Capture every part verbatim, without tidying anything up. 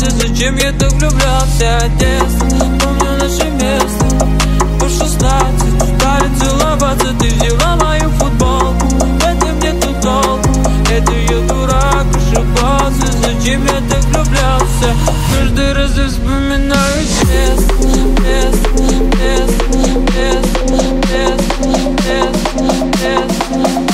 базы. Зачем я так влюблялся? Детство, помню наше место. По шестнадцать устали целоваться. Ты взяла мою футболку, в этом нету толку. Это я дурак, ошибался. Зачем я так влюблялся? Каждый раз я вспоминаю детство, детство, детство, детство, детство, детство, детство,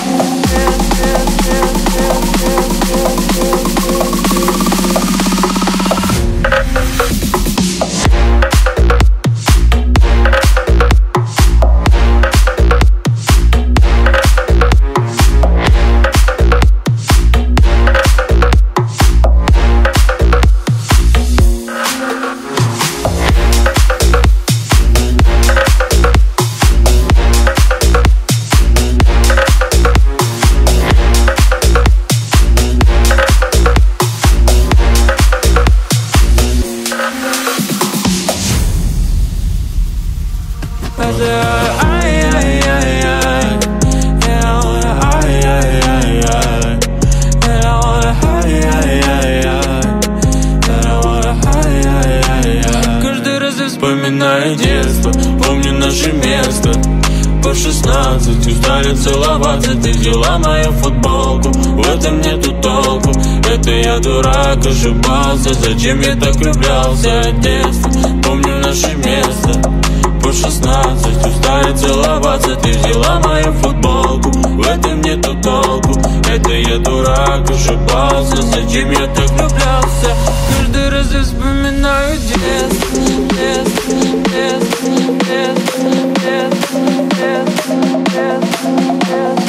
вспоминаю детство, помню наше место. По шестнадцать устали целоваться. Ты взяла мою футболку, в этом нету толку. Это я дурак, ошибался. Зачем я так влюблялся? Детство, помню наше место. По шестнадцать устали целоваться. Ты взяла мою футболку, в этом нету толку. Это я дурак, ошибался. Зачем я так влюблялся? Каждый раз я вспоминаю детство, детство, детство, детство, детство, детство, детство,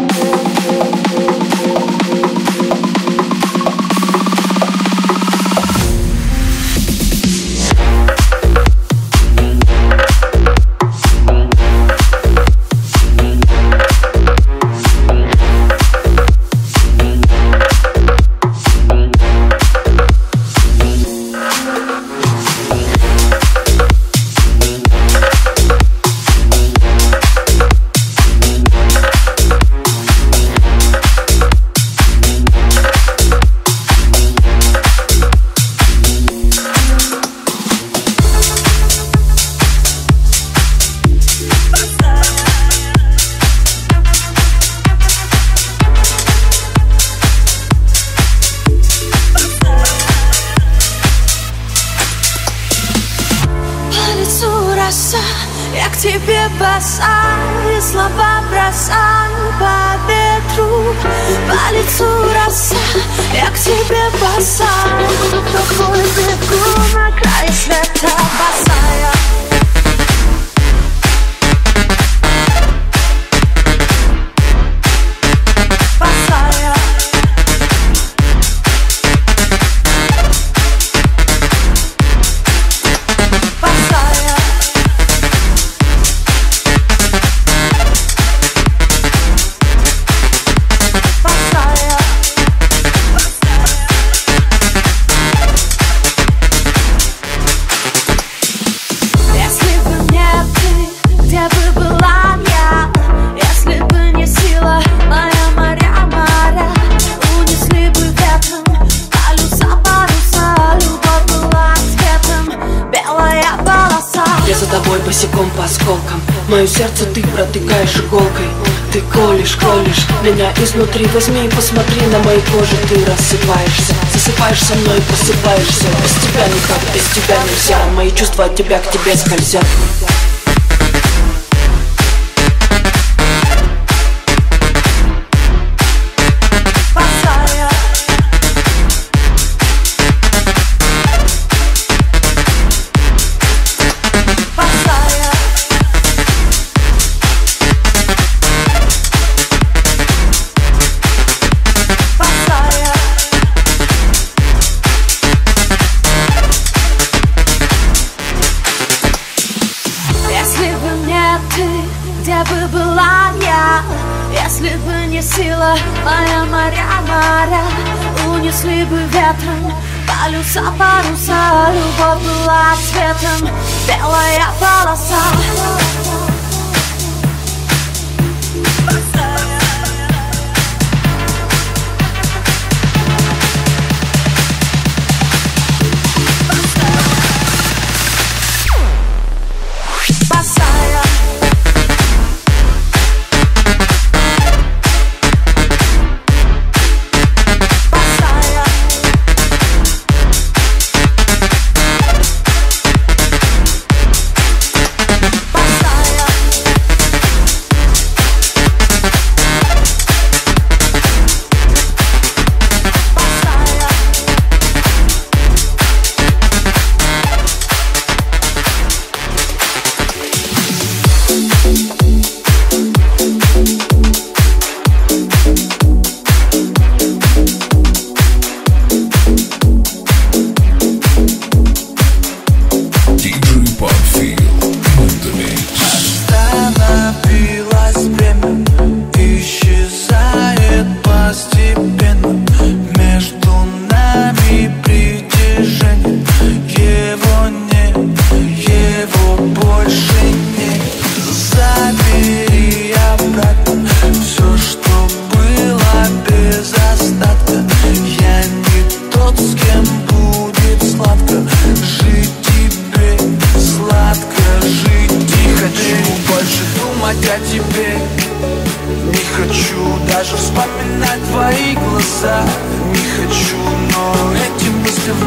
я к тебе босая, слова бросаю по ветру. По лицу роса, я к тебе босая, рукой бегу на край света босая. Босиком по осколкам, мое сердце ты протыкаешь иголкой. Ты колешь, колешь меня изнутри. Возьми и посмотри, на моей коже ты рассыпаешься. Засыпаешь со мной и просыпаешься. Без тебя никак, без тебя нельзя. Мои чувства от тебя к тебе скользят. Где бы была я, если бы не сила моя, моря, моря унесли бы ветром полюса, паруса. Любовь была цветом, белая полоса.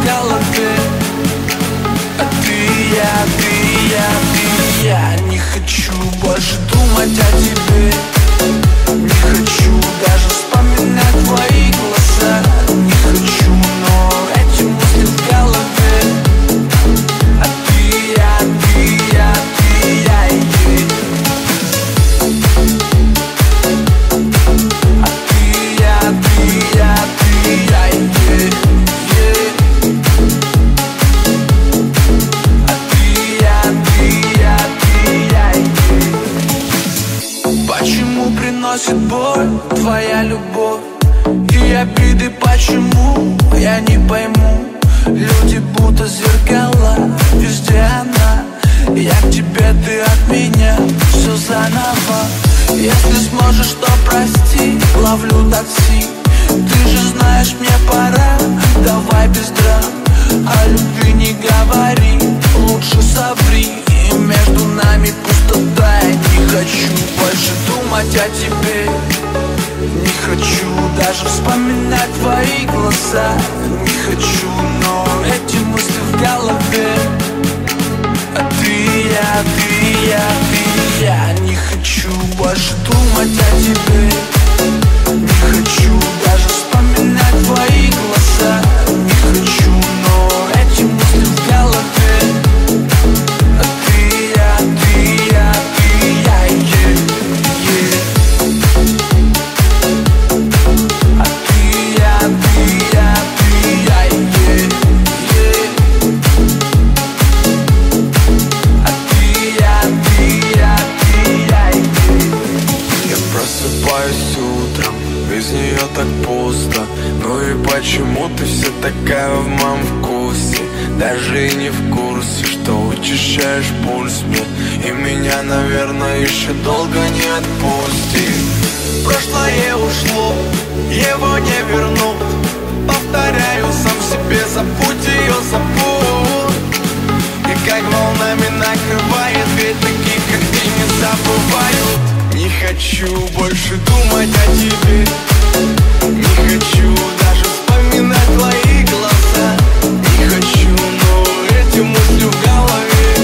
в голове. А ты, я, ты, я, ты, я. Не хочу больше думать о тебе. Не хочу даже вспоминать твои глаза. Не хочу, но эти мысли в голове. А ты, я, ты, я, ты, я, yeah. А ты, я, ты, я, ты, я, yeah, yeah. А ты, я, ты, я, ты, я, yeah. Почему приносит боль твоя любовь и обиды, почему я не пойму? Люди будто зеркала, везде она. Я к тебе, ты от меня, все заново. Если сможешь, то прости, ловлю такси. Ты же знаешь, мне пора, давай без драм. О любви не говори, лучше соври. И между нами пустота, я не хочу больше думать о тебе. Не хочу даже вспоминать твои глаза. Не хочу, но эти мысли в голове. А ты, я, ты, я, ты, я. Не хочу больше думать о тебе. Не хочу даже вспоминать твои глаза. Не хочу, но эти мысли в голове. А ты, я, ты, я, ты, я, yeah, yeah. А ты, я, ты, я, ты, я, yeah, yeah. А ты, я, ты, я, ты, я, yeah. Я просыпаюсь утром, без нее так пусто. Ну и почему ты все такая в моем вкусе? Даже и не в курсе, что учащаешь пульс мне. И меня, наверное, еще долго не отпустит. Прошлое ушло, его не вернуть. Повторяю сам себе, забудь ее, забудь. И как волнами накрывает, ведь таких, как ты, не забывают. Не хочу больше думать о тебе. Не хочу даже вспоминать твои глаза. Не хочу, но эти мысли в голове.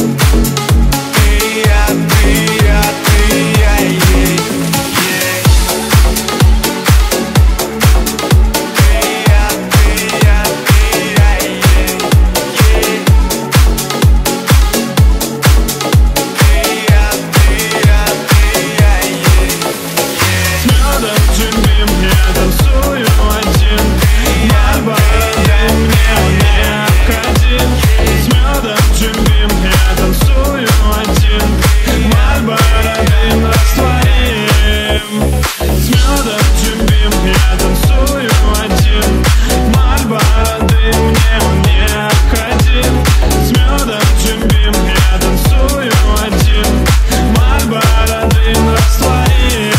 Ты, я, ты, я, ты, я, yeah, yeah. Ты, я, ты, я, ты, я, yeah, yeah. Ты, я, ты, я, ты, я, yeah, yeah. С медом джимбим я танцую один. Мальборо мне необходим. С медом джимбим я танцую один. Мальборо дым растворим. С медом джимбим я танцую один. Мальборо дым мне необходим. С медом джимбим я танцую один. Мальборо дым растворим.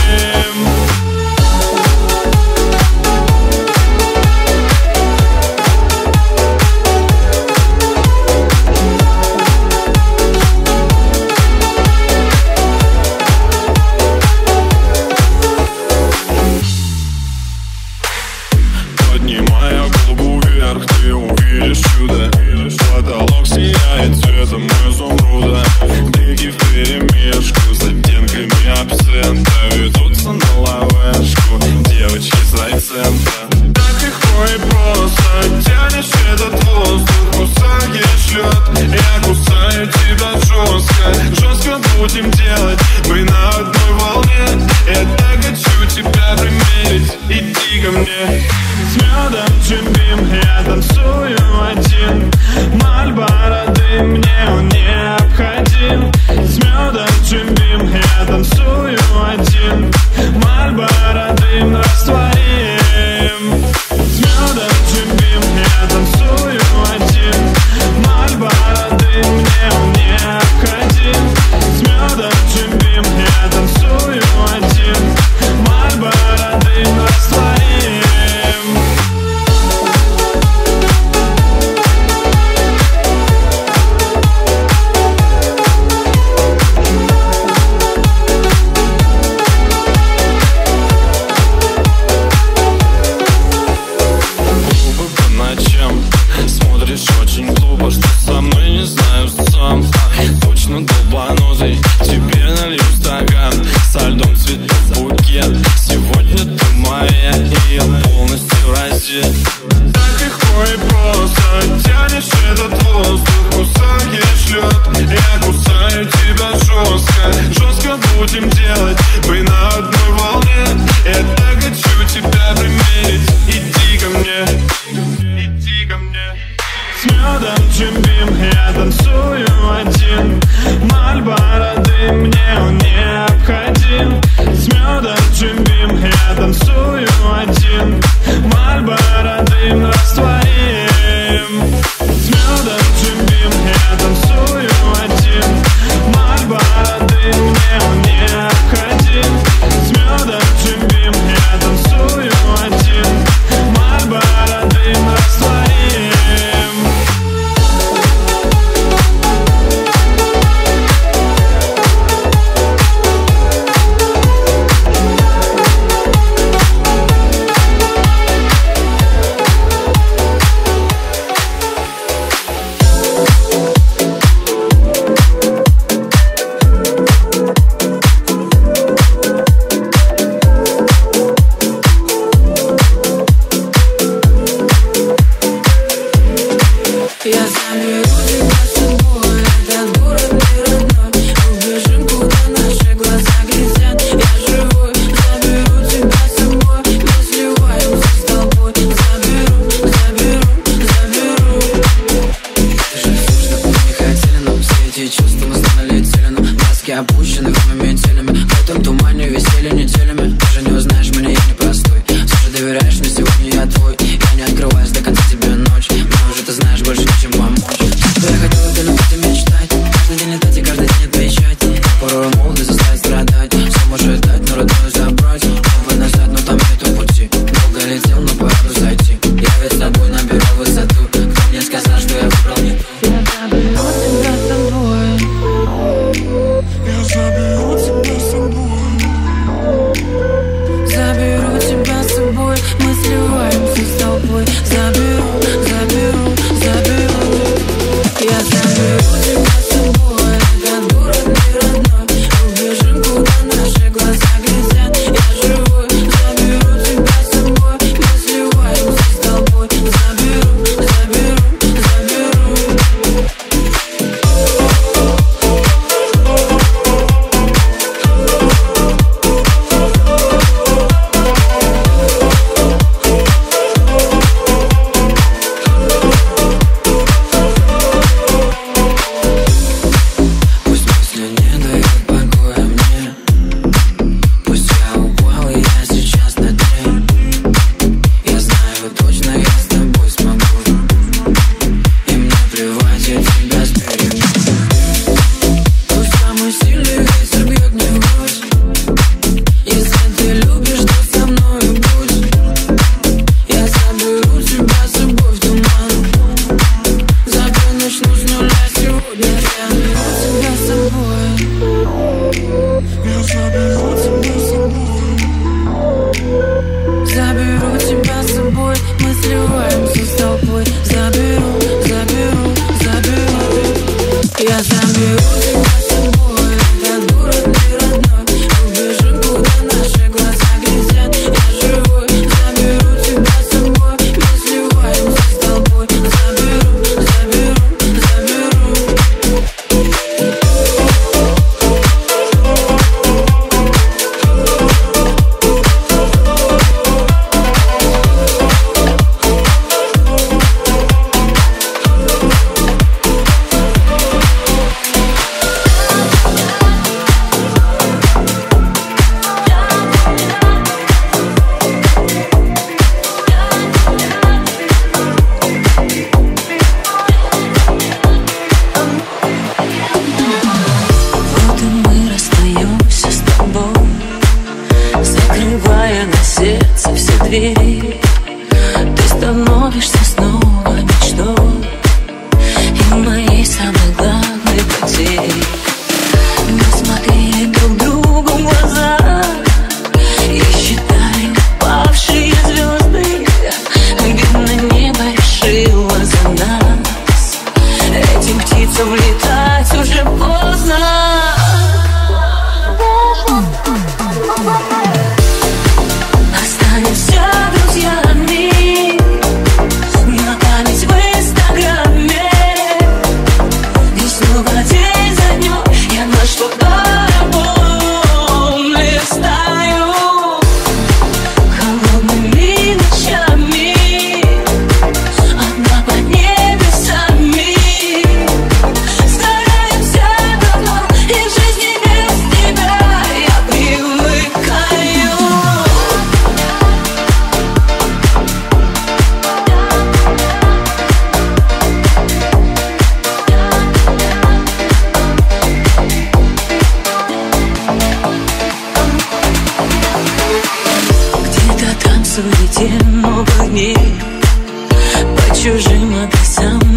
Поднимая голову вверх, ты увидишь чудо. Потолок сияет цветом изумруда. Крики вперемешку с оттенками абсента ведутся на ловешку девочки с райцентра. Так легко и просто тянешь этот воздух, кусаешь лед. Я кусаю тебя жестко, жестко будем делать. Мы на одной волне, я так хочу тебя примерить. Иди ко мне. С медом джимбим я танцую один. Мальборо дым мне он необходим. С медом джимбим я танцую один. Мальборо дым растворим. С медом джимбим я танцую один. Мальборо дым мне он необходим. С медом джимбим я танцую один. Мальборо дым растворим. С медом Джим-Бим я танцую один. Мальборо дым мне он необходим. С медом Джим-Бим я танцую один. Мальборо дым растворим. С медом Джим-Бим я танцую один. Мальборо дым мне он необходим. С медом Джим-Бим я танцую один. Мальборо дым растворим. Опущены моими телями, в этом тумане висели неделями. Ты же не узнаешь меня, я непростой. Все же доверяешь мне, сегодня я твой. Я не открываюсь до конца тебе ночь. Мне уже ты знаешь больше нечем помочь. Я хотел для любви мечтать. Каждый день летать и каждый день отвечать. Порой молодость заставит страдать. Все может дать, но родную забрать. Оба назад, но там нету пути. Долго летел, но пора бы зайти. Я ведь с тобой набирал высоту. Кто мне сказал, что я выбрал не ту? Я заберу тебя с собой. Заберу тебя с собой. Мы сливаемся с толпой. Заберу, заберу, заберу. Я заберу тебя с собой. Этот город не родной. Убежим, куда наши глаза глядят. Я живой. Заберу тебя с собой. Мы сливаемся с толпой. Заберу, заберу, заберу. Заберу тебя с собой, мы сливаемся с толпой. Заберу, заберу, заберу. Я заберу тебя с собой. Этот город не родной. Убежим, куда наши глаза глядят. Я живой. Заберу тебя с собой. Мы сливаемся с толпой. Заберу, заберу, заберу.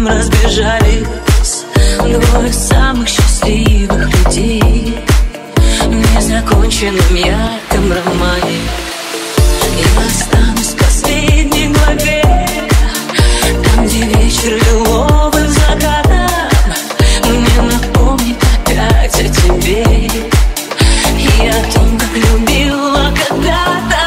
рядом разбежались двое самых счастливых людей в незаконченном ярком романе. Я останусь в последней главе, там, где вечер лиловым закатом мне напомнит опять о тебе и о том, как любила когда-то.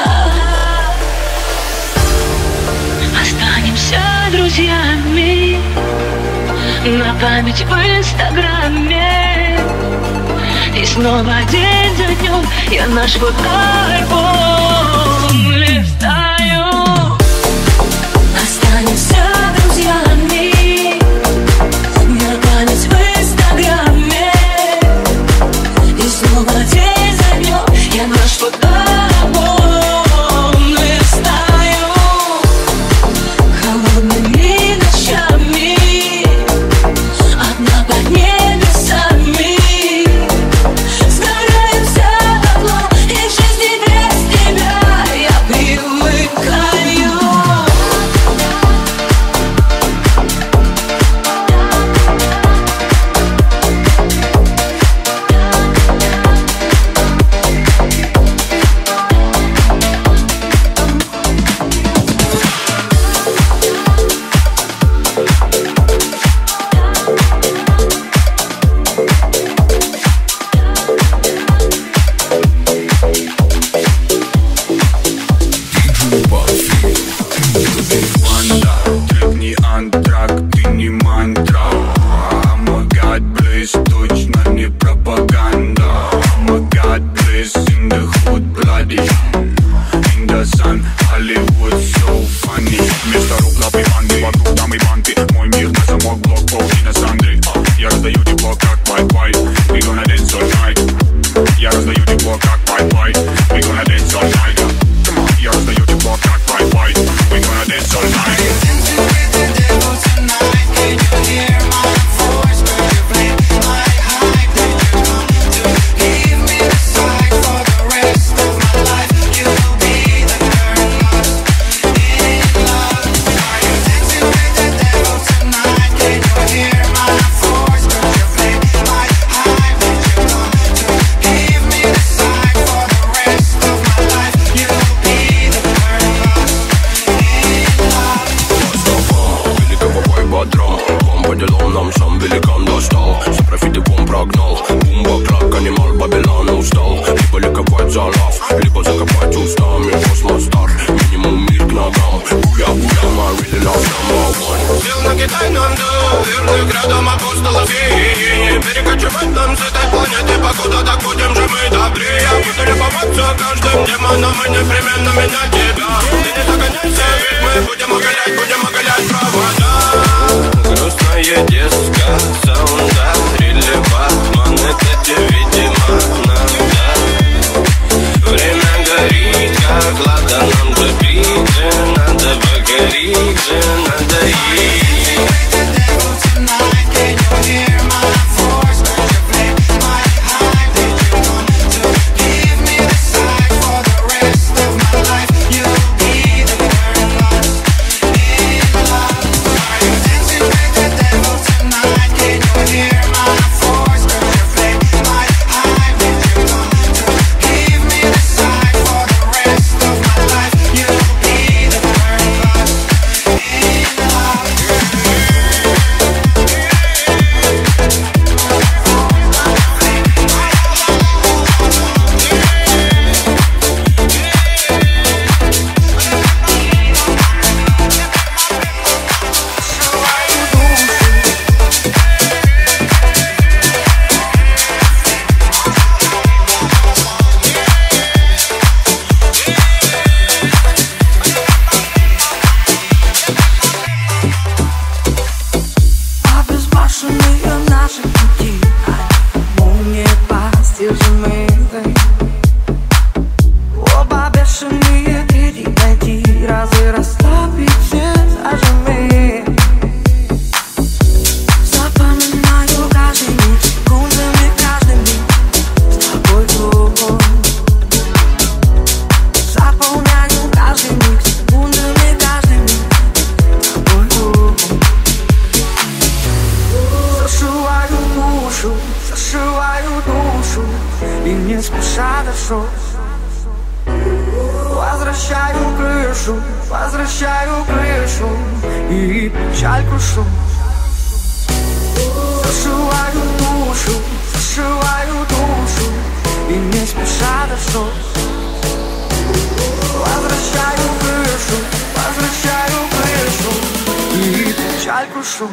Останемся друзьями на память в инстаграме, и снова день за днем я наш фотоальбом листаю. Останемся друзьями на память в инстаграме, и снова день за днем я наш фотоальбом листаю. Холодными ночами одна под небесами сгораемся дотло, и в жизни без тебя я привыкаю. Трек не антрак, ты не мантра. Oh my God, please, точно не пропаганда. Oh my God, please, in the hood, bloody in the sun, Hollywood, so funny. Вместо рук лапы банды, вокруг там и банки. Мой мир на замок, блок, полтина Сандры. Я раздаю тепло, как Wi-Fi. We gonna dance all night. Я раздаю тепло, как Wi-Fi. We gonna dance all night. Come on, я раздаю тепло, как Wi-Fi. We gonna dance all night. Либо закопать устами космостар. Минимум мир к ногам. Буя-буя, my really love number one. Сил на Китай нам дал, верных рядом апостолов и не перекочевать нам с этой планеты, покуда так будем же мы добрее. Буду любоваться каждым демоном и непременно менять тебя. Ты не загоняйся, ведь мы будем оголять, будем оголять провода. Грустная диска, саунда, рилли Батман, это тебе, видимо, надо. Время горит, как лада, нам забиться, надо покориться, надо есть. спеша дышу. Возвращаю крышу, возвращаю крышу и печаль крушу. Зашиваю душу, зашиваю душу и не спеша дышу. Возвращаю крышу, возвращаю крышу и печаль крушу.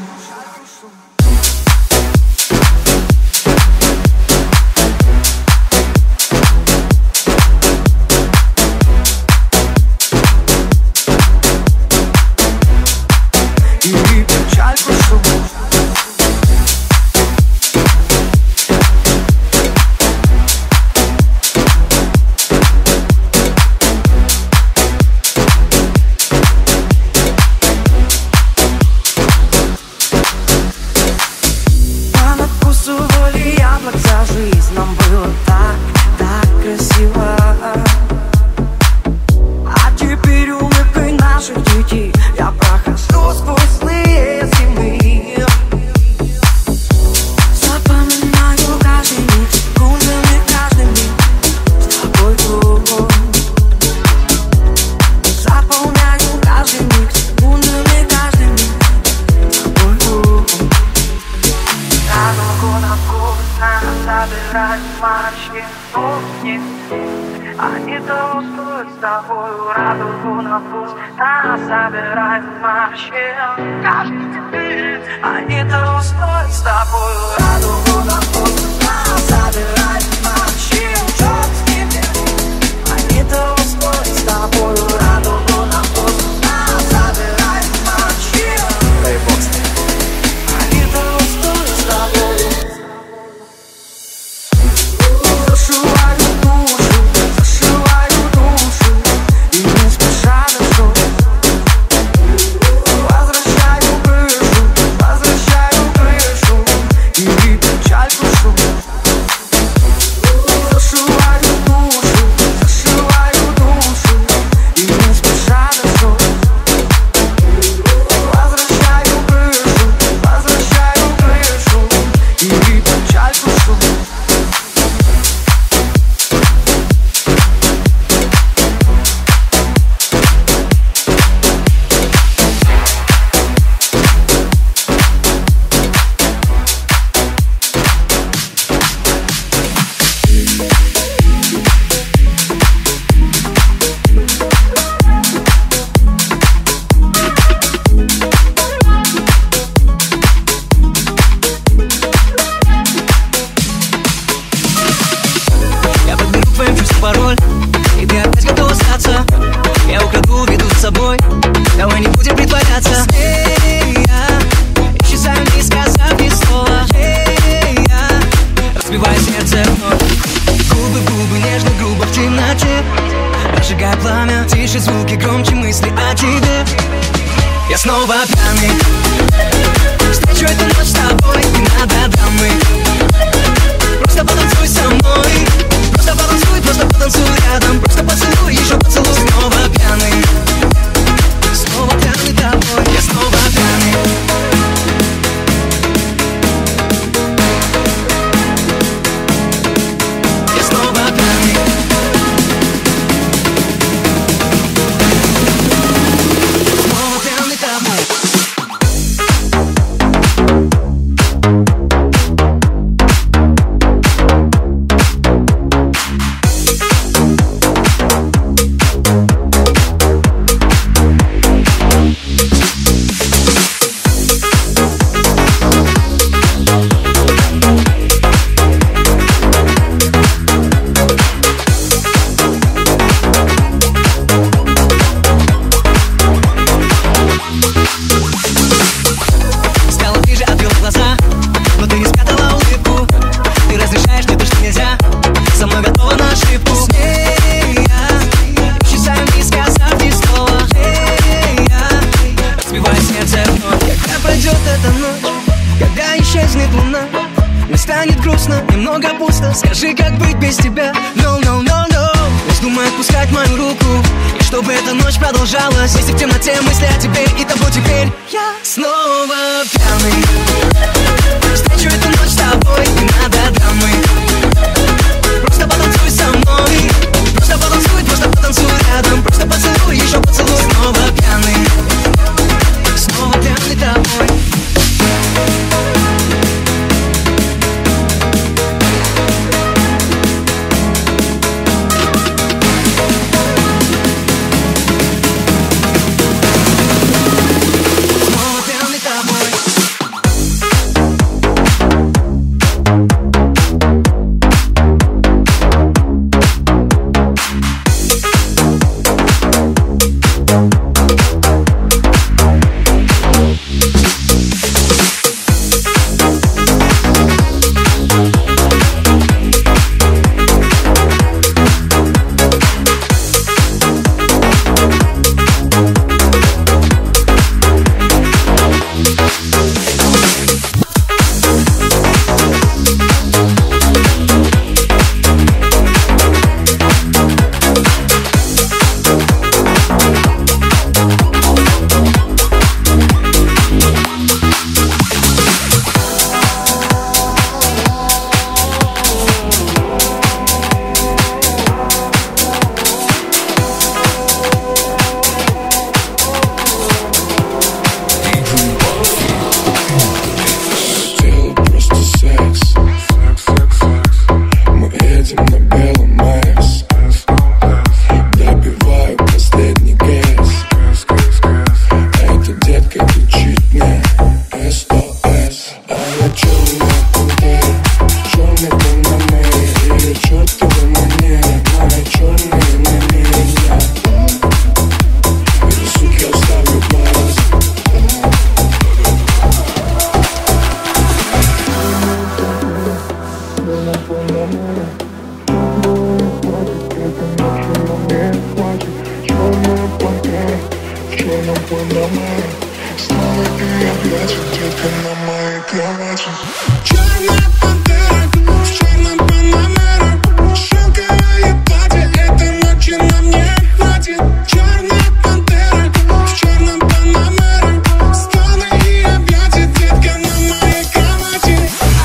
Скажи, как быть без тебя? No, no, no, no. Не вздумай отпускать мою руку, и чтобы эта ночь продолжалась. Если в темноте мысли о тебе и тобой теперь я снова пьяный. Встречу эту ночь с тобой, не надо драмы. Просто потанцуй со мной. детка на моей кровати. Черная пантера в черном панамере, шелковое платье, этой ночи нам не хватит. Черная пантера в черном панамере, стоны и объятия, детка на моей кровати.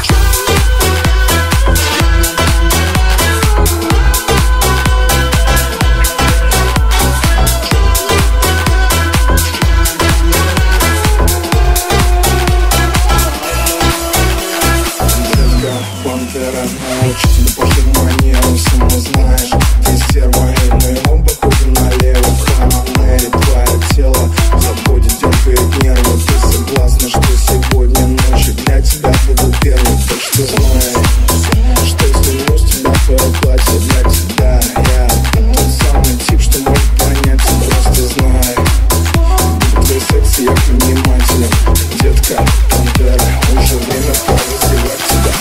Пантера научится по манерам, сама знаешь. Ты стерва и моему походу налево. Хананери, твое тело забудет, дергает нервы. Ты согласна, что сегодня ночью для тебя буду первым. Так что знай, что сниму с тебя твое платье для тебя. Я тот самый тип, что может понять, просто знай. Буду твой секс, я внимателен. Детка, пантера, уже время пора раздевать тебя.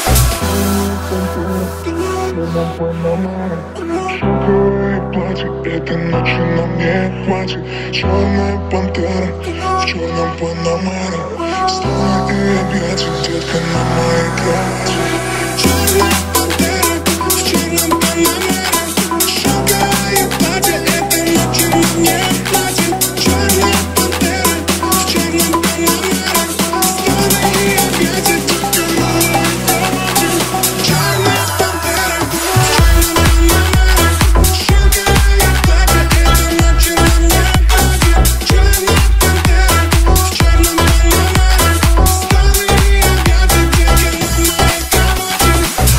Шелковое платье, этой ночи нам не хватит. Черная пантера в черном панамере, стоны и объятия, детка на моей кровати. Черная пантера в черном панамере, шелковое платье, этой ночи нам не хватит. Черная пантера в черном панамере, стоны и объятия, детка на моей кровати. Черная пантера в черном панамере, шелковое платье, этой ночи нам не хватит. Черная пантера в черном панамере, стоны и объятия, детка на моей кровати.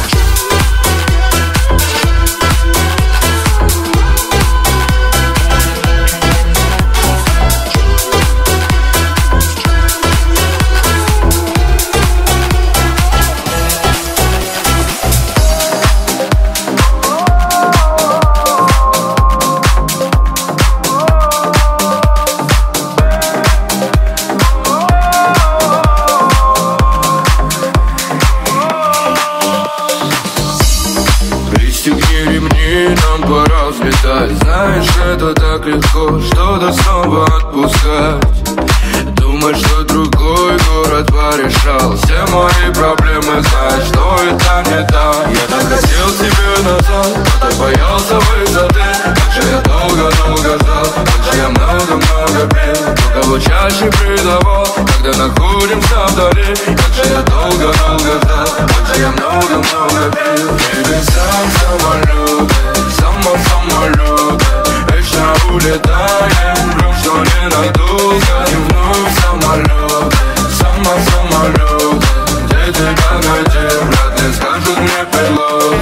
Пристегни ремни, нам пора взлетать. Знаешь, это так легко, что-то снова отпускать. Думаешь, что другой город порешал все мои проблемы, знаешь, что это не так. Я так хотел тебе назад, но ты боялся высоты. Как же я долго-долго ждал, как же я много-много пил. Но кого чаще предавал, когда находимся вдали. Как же я долго-долго ждал, как же я много-много пил. Небеса в самолеты, само-самолеты, вечно улетаем, вдруг что ненадолго. И вновь самолеты, само-самолеты, где тебя найти, вряд ли скажут мне пилоты.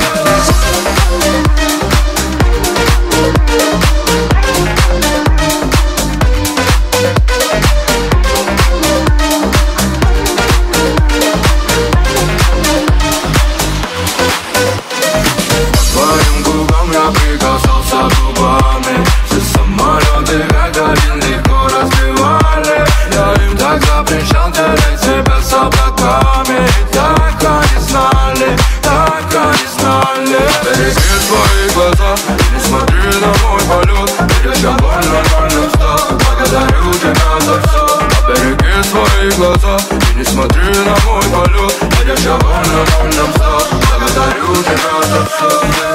Твоим губам я прикасался губами. Все самолеты как один легко разбивали. Я им так запрещал тереть себя с облаками. И так они знали, так они знали. Береги свои глаза и не смотри на мой полет. Видишь, я больно-больно встал, благодарю тебя за все. Береги свои глаза и не смотри на мой полет. Видишь, я больно-больно встал, благодарю тебя за все.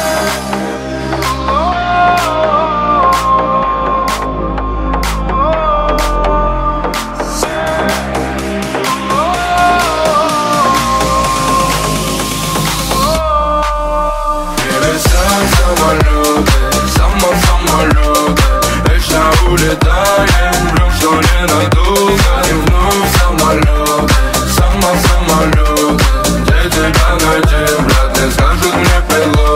Самолеты, само-самолеты, вечно улетаем, вдруг что ненадолго. И вновь самолеты, само-самолеты, где тебя найти, вряд ли скажут мне пилоты.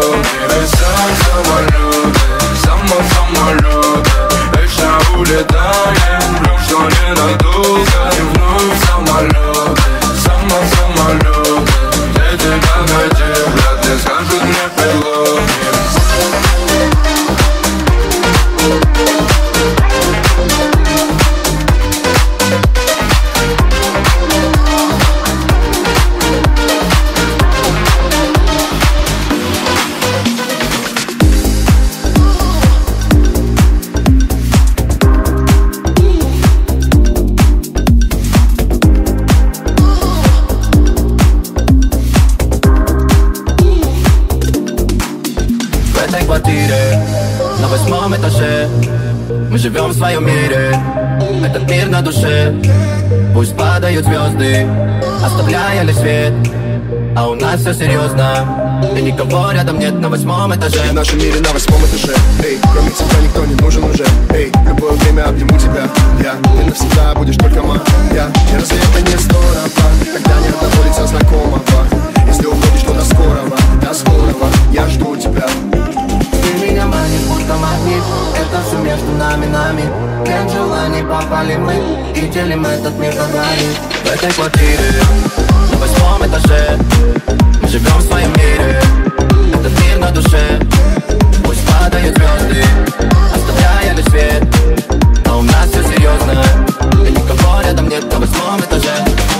Мы живем в своем мире, этот мир на душе. Пусть падают звезды, оставляя лишь свет. А у нас все серьезно, и никого рядом нет на восьмом этаже. В нашем мире на восьмом этаже. Эй, кроме тебя никто не нужен уже. Эй, в любое время обниму тебя. Я, ты навсегда будешь только моя. И разве это не здорово, когда ни одного лица знакомого? Если уходишь, то до скорого, до скорого. Я жду тебя. Ты меня манишь, будто магнит. Это все между нами, нами. Нет желаний, попали мы и делим этот мир на грани. В этой квартире на восьмом этаже мы живем в своем мире, этот мир на душе. Пусть падают звезды, оставляя лишь свет. А у нас все серьезно, и никого рядом нет на восьмом этаже.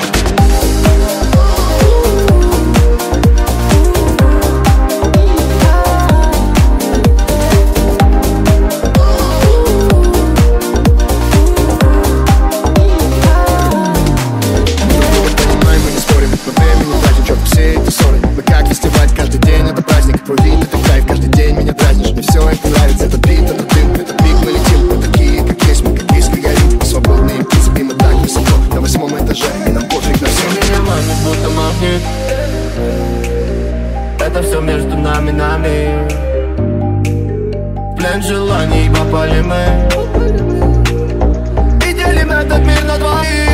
Это все между нами, нами. В плен желаний попали мы и делим этот мир на двоих.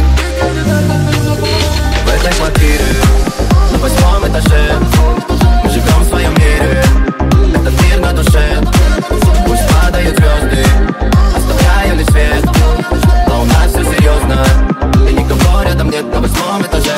В этой квартире на восьмом этаже мы живем в своем мире, этот мир на душе. Пусть падают звезды, оставляя лишь свет. А у нас все серьезно, и никого рядом нет на восьмом этаже.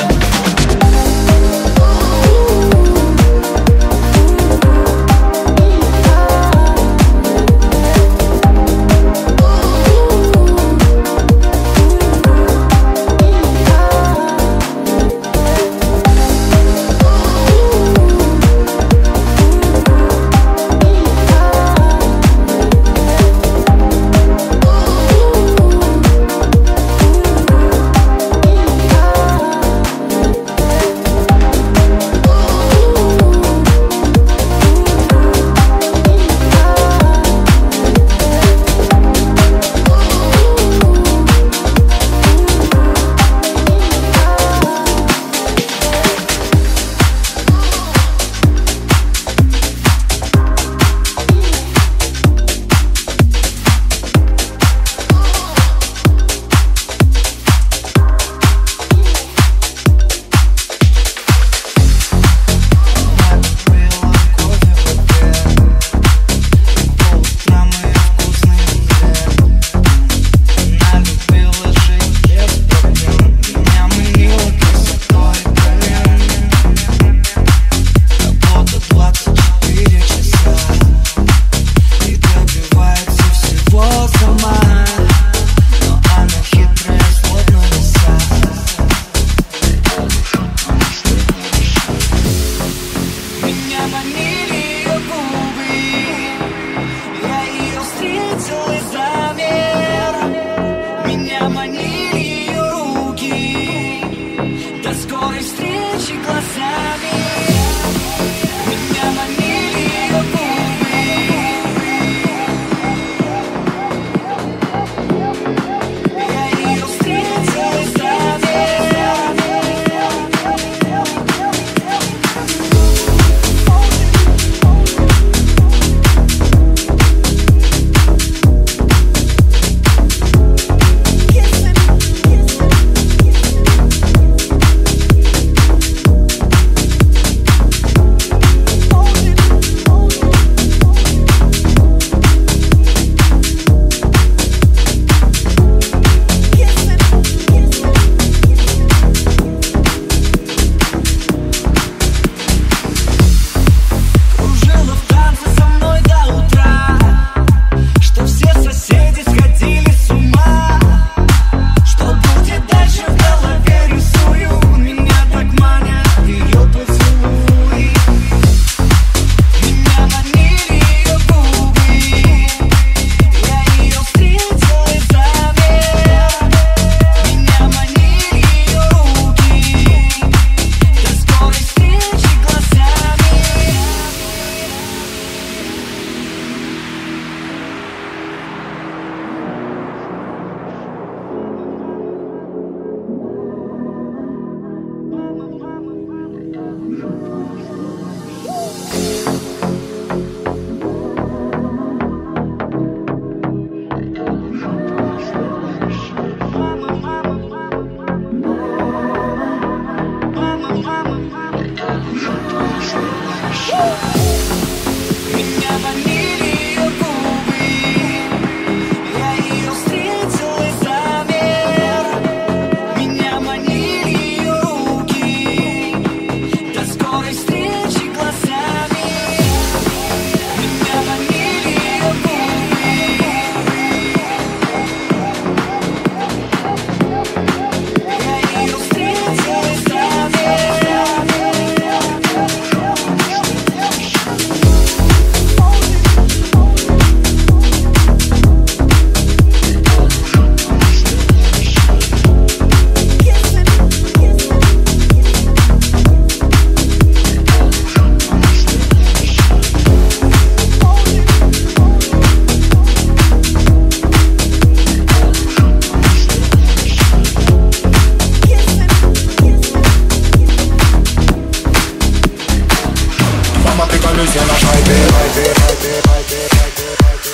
приколюсь я на хайпе, хайпе, хайпе, хайпе, хайпе,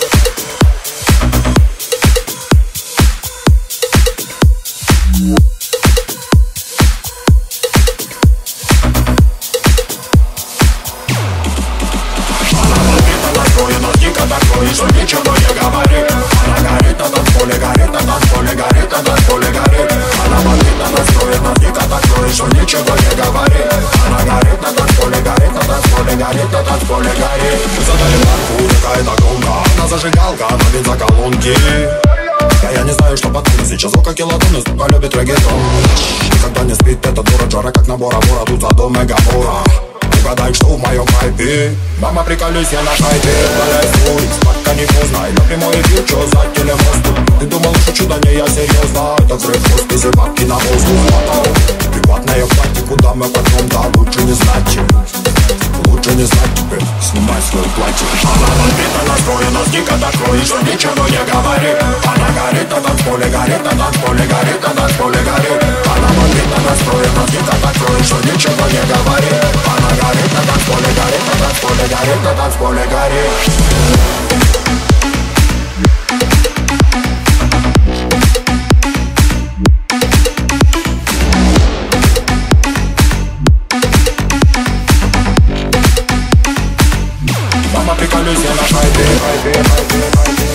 что ничего не говорит. Она горит на танцполе, горит на танцполе, горит на танцполе, горит. Она бомбит на настрое, нас дико такое, что ничего не говорит. Она горит на танцполе, горит на танцполе, горит на танцполе, горит. Мы задали марку, какая-то гонка. Она зажигалка, она бензоколонки. Да я не знаю, что подкинуть сейчас звука килотонны, сука любит реггетон. Никогда не спит эта дура, жара как на Бора-Бора, тут за дом мегабора. Угадай, что в моем хайпе. Мама, приколюсь я на хайпе. Валяй свой, спать-ка не поздно. Я прямой эфир, чё за телемостом. Ты думал, шучу, да не, я серьезно. Это взрыв в хосписе, бабки на воздух. Приватное платье, куда мы потом, да лучше не знать. Лучше не знать тебе, снимай свое платье. Она бомбит, она настроена, дико такое, что ничего не говорит. Она горит на танцполе, горит на танцполе, горит на танцполе, горит. Она бомбит, она настроена, дико такое, что ничего не говорит. Она горит на танцполе, горит на танцполе, горит на танцполе, горит. Приколюсь я на хайпе, хайпе, хайпе, хайпе.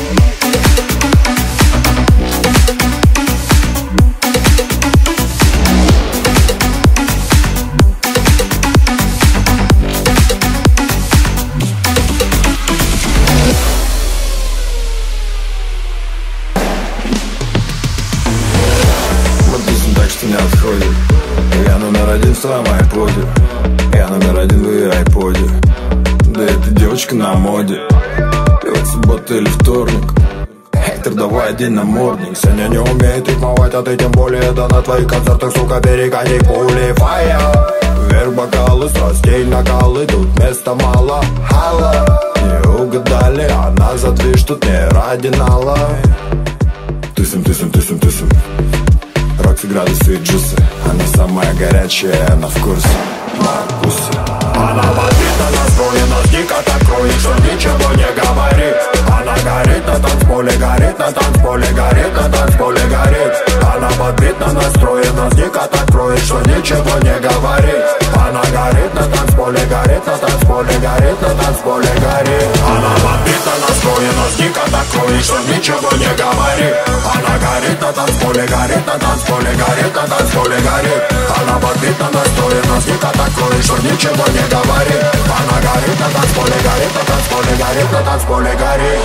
Мы пишем так, что не отходит. Я номер один в своем айподе. Я номер один в ее айподе. Да эта девочка на моде. И вот суббота или вторник. Хейтер, давай один на мордник. Сегодня не умеет рифмовать, а ты тем более. Да на твоих концертах, сука, перегони пули. Фая, вверх бокалы, страстей накалы. Тут места мало, хала. Не угадали, а нас за движ тут не ради нала. Тысим, тысим, тысим, тысим. Рокси, градусы и джусы. Она самая горячая, она в курсе. Маркуси. Она бомбит, настроена, дико такое, что ничего не говорит. Она горит на танцполе, горит на танцполе, горит на танцполе, горит. Она бомбит, настроена, дико такое, что ничего не говорит. Она горит на танцполе, горит на танцполе, горит на танцполе, горит. Она бомбит, настроена, дико такое, что ничего не говорит. Она горит на танцполе, горит на танцполе, горит на танцполе, горит. Она бомбит, настроена, дико такое, что ничего не говорит. Она горит на танцполе, горит на танцполе, горит на танцполе, горит.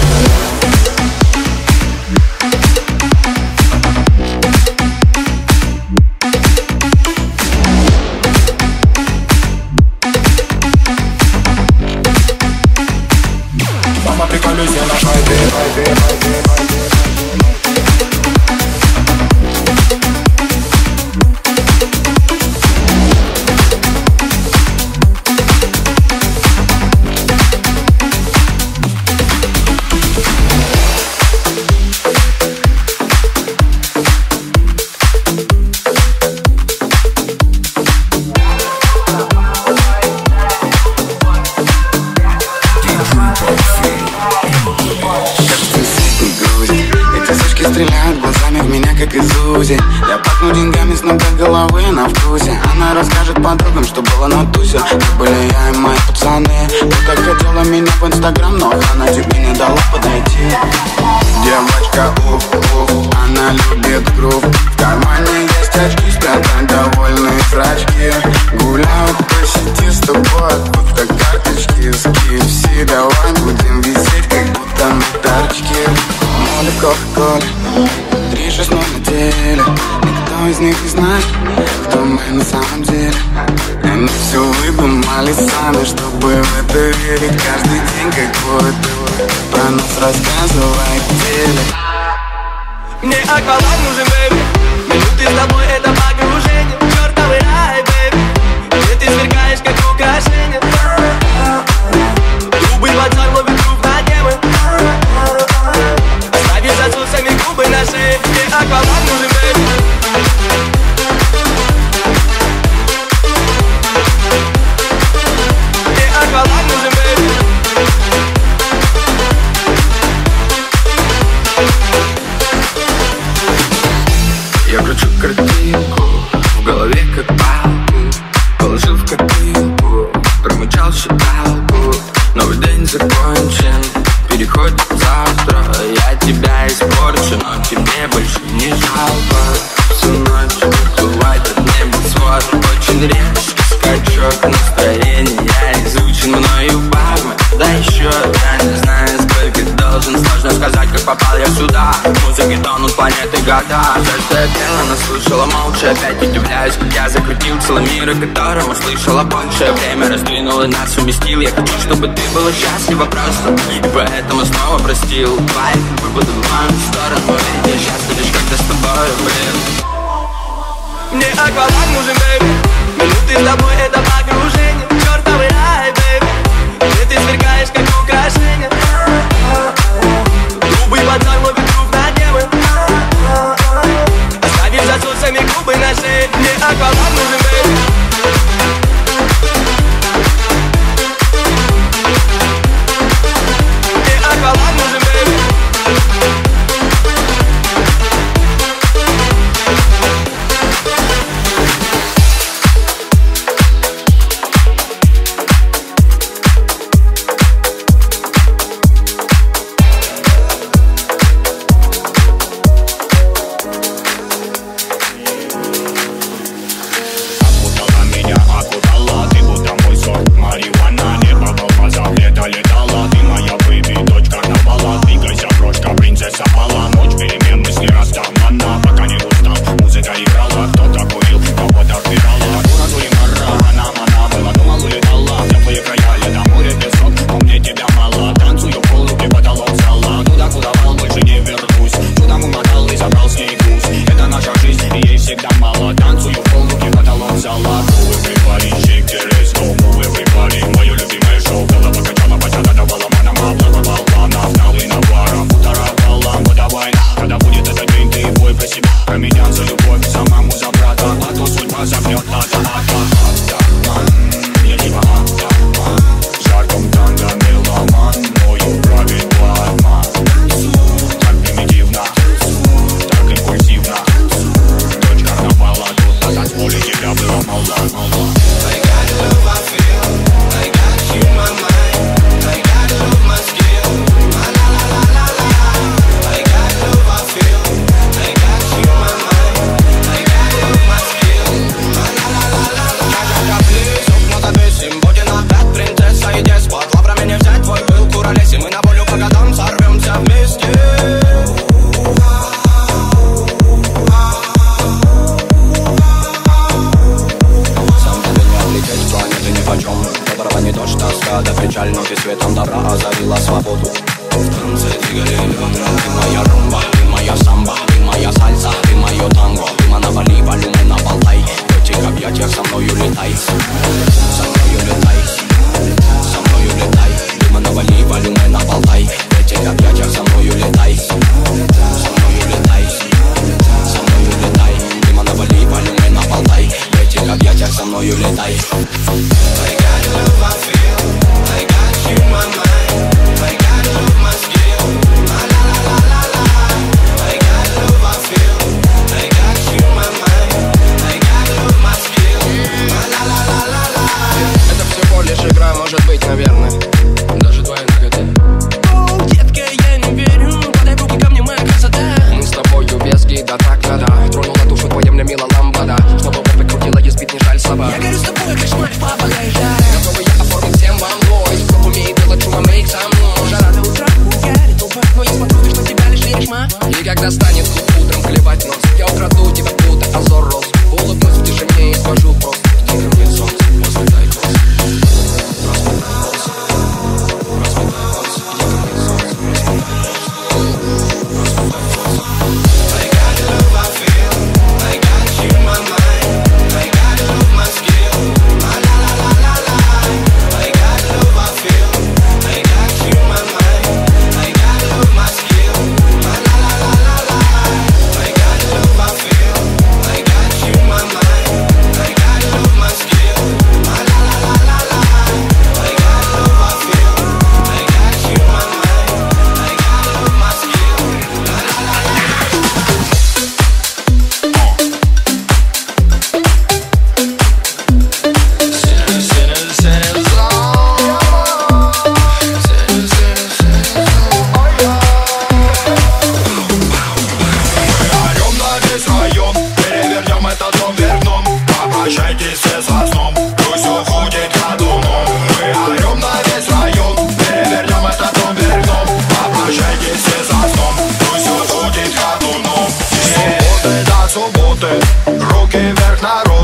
Мама, приколюсь я на хайпе, хайпе, хайпе, хайпе. Я пахну деньгами с ног до головы на вкусе. Она расскажет подругам, что было на тусе. Как были я и мои пацаны. Ты так хотела меня в инстаграм, но она тебе не дала подойти. Девочка, уф, уф, она любит грув. В кармане есть очки, спрятать довольные зрачки. Гуляют по сети с тобой, как карточки с кей эф си. Давай будем висеть, как будто на тарточке. Моли в кока-коле, три шесть ноль на теле. Никто из них не знает, кто мы на самом деле. Они все выдумали сами, чтобы в это верить. Каждый день какой-то про нас рассказывает в теле. Мне акваланг нужен, бэйби. Минуты с тобой это погружение. Чертовый рай, бэйби. Где ты сверкаешь, как украшение. Любый пацан ловит грув на темы. Оставишь за соусами губы на шее. Мне акваланг нужен, бэйби. Мне акваланг года. Каждое дело наслышала молча. Опять удивляюсь, как я закрутил целый мир, о котором услышала больше. Время раздвинуло нас, уместил. Я хочу, чтобы ты была счастлива просто, и поэтому снова простил. Твои выпады в мою сторону, ведь я счастлив лишь когда с тобой, блин. Мне акваланг нужен, бэйби. Минуты с тобой это погружение. Чёртовый рай, бэйби. Где ты сверкаешь, как украшение. Грубый пацан ловит круг над небом. Оставив за соусами губы на шее. Мне акваланг нужен, бэйби. Мне акваланг нужен, бэйби.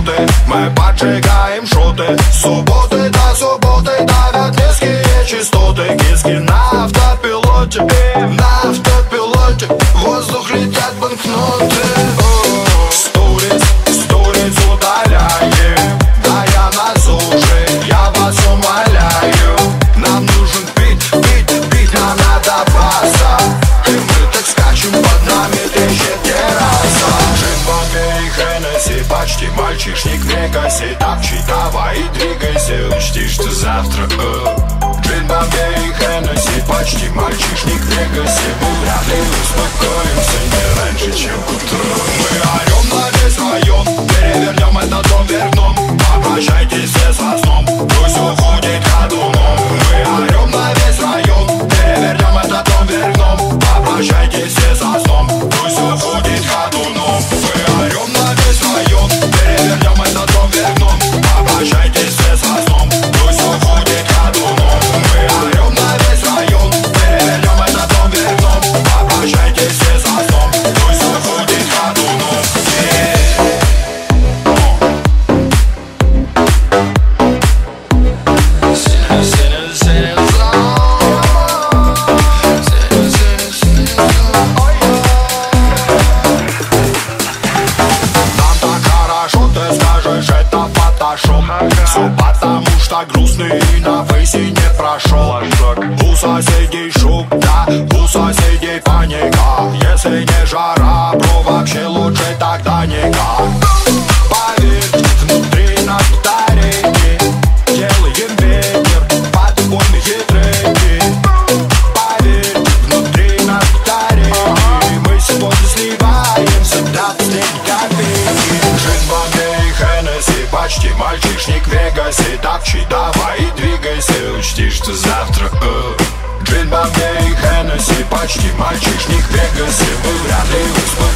маршруты, мы поджигаем шуты. Субботы до субботы давят низкие частоты. Киски на автопилоте, на автопилоте, в воздух летят банкноты. Сторис, сторис удаляем, да я нас уже, я вас умоляю. Нам нужен бит, бит, бит, нам надо баса. И мы так скачем, под нами трещит терраса. Джин, Бомбей, Хеннесси, почти мальчишник в Вегасе. Тапчи, давай и двигайся, учти, что завтра э. Джин, Бомбей, Хеннесси, почти мальчишник в Вегасе. Мы вряд ли успокоимся не раньше, чем к утру. Мы орем на весь район, перевернем этот дом вверх дном. Попрощайтесь все со сном, пусть уходит ходуном. Мы орем на весь район, перевернем этот дом вверх дном. Попрощайтесь все со сном, пусть уходит ходуном. Мы орем на весь район, перевернем этот дом вверх дном. Попрощайтесь все со сном, пусть уходит ходуном. Мы орем на весь район, перевернем этот дом вверх дном. Попрощайтесь все со сном, пусть уходит ходуном. Все потому что грустный и на выси не прошел. У соседей шум, да, у соседей паника. Если не жара, бро, вообще лучше тогда никак. Поверь, внутри нас батарейки, делаем ветер под убойные треки. Поверь, внутри нас батарейки, мы сегодня сливаемся до последней копейки. Джин, Бомбей, Хеннесси, почти мальчишник в Вегасе. Тапчи, давай и двигайся, учти, что завтра э. Джин, Бомбей, Хеннесси, почти мальчишник в Вегасе. Мы вряд ли успокоимся.